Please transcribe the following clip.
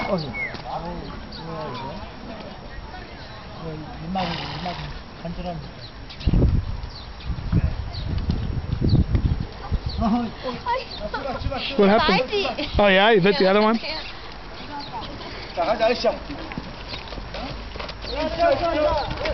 이만 간절한. What happened? Oh yeah, you bit the other one? 자, 가자, 으쌰.